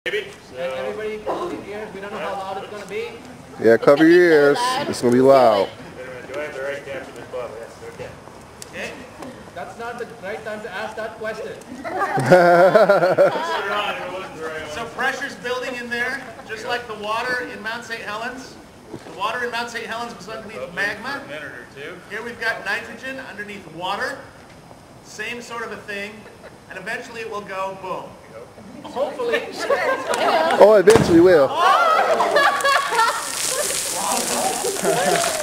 Maybe. So. And everybody close your ears. We don't know how loud it's going to be. Yeah, cover your ears. It's going to be loud. Do I have the right to capture this bubble? Yes, okay. Okay. That's not the right time to ask that question. So pressure's building in there, just like the water in Mount St. Helens. The water in Mount St. Helens was underneath magma. A minute or two. Here we've got nitrogen underneath water. Same sort of a thing. And eventually it will go boom. Hopefully. Oh, eventually will. Oh!